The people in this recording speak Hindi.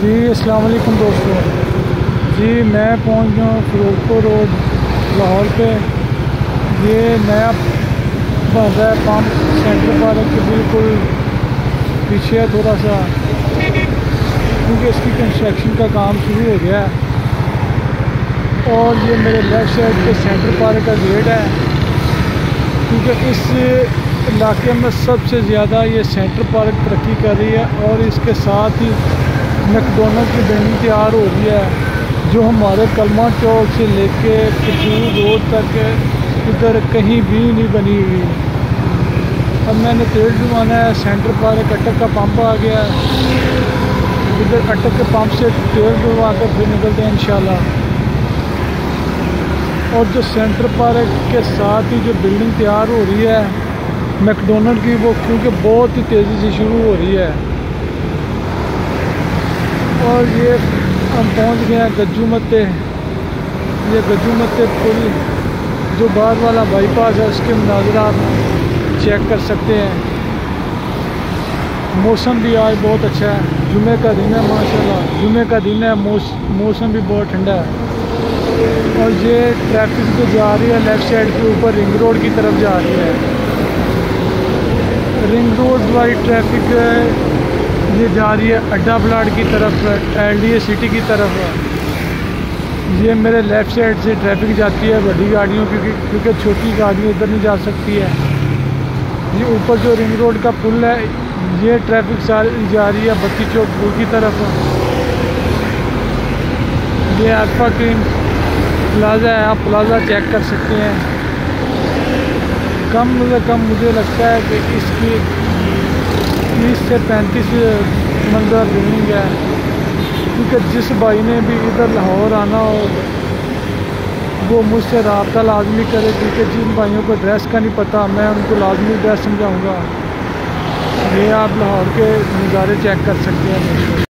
जी अस्सलाम वालेकुम दोस्तों। जी मैं पहुंच गया हूँ फिरोजपुर रोड लाहौर पे। ये नया बन रहा है पंप सेंट्रल पार्क के बिल्कुल पीछे है थोड़ा सा, क्योंकि इसकी कंस्ट्रक्शन का काम शुरू हो गया है। और ये मेरे लेफ़्ट साइड पे सेंट्रल पार्क का गेट है, क्योंकि इस इलाके में सबसे ज़्यादा ये सेंट्रल पार्क तरक्की कर रही है। और इसके साथ ही मैकडॉनल्ड की बिल्डिंग तैयार हो रही है, जो हमारे कलमा चौक से लेके कपूर रोड तक इधर कहीं भी नहीं बनी हुई। अब मैंने तेल डुबाना है, सेंट्रल पार्क अटक का पंप आ गया है, इधर अटक के पंप से तेल डुबा कर फिर निकलते हैं इंशाल्लाह। और जो सेंट्रल पार्क के साथ ही जो बिल्डिंग तैयार हो रही है मैकडॉनल्ड की, वो क्योंकि बहुत ही तेज़ी से शुरू हो रही है। और ये हम पहुंच गए हैं गज्जू मत्ते। ये गज्जू मत्ते पुल जो बाहर वाला बाईपास है, उसके मनाज़र आप चेक कर सकते हैं। मौसम भी आज बहुत अच्छा है, जुमे का दिन है माशाल्लाह, जुमे का दिन है, मौसम भी बहुत ठंडा है। और ये ट्रैफिक जो जा रही है लेफ़्ट साइड के ऊपर रिंग रोड की तरफ जा रही है। रिंग रोड वाली ट्रैफिक ये जा रही है अड्डा प्लाट की तरफ, LDA सिटी की तरफ। ये मेरे लेफ़्ट साइड से ट्रैफिक जाती है बड़ी गाड़ियों की, क्योंकि छोटी गाड़ियाँ इधर नहीं जा सकती है। ये ऊपर जो रिंग रोड का पुल है, ये ट्रैफिक सारी जा रही है बत्ती चौक पुल की तरफ। ये अल्फा क्रीम प्लाज़ा है, आप प्लाज़ा चेक कर सकते हैं। कम से कम मुझे लगता है कि इसकी 30 से 35 मंजिला बिल्डिंग है, क्योंकि जिस भाई ने भी इधर लाहौर आना हो वो मुझसे रब्ता लाजमी करे, क्योंकि जिन भाइयों को एड्रेस का नहीं पता मैं उनको लाजमी एड्रेस समझाऊँगा। ये आप लाहौर के नज़ारे चेक कर सकते हैं।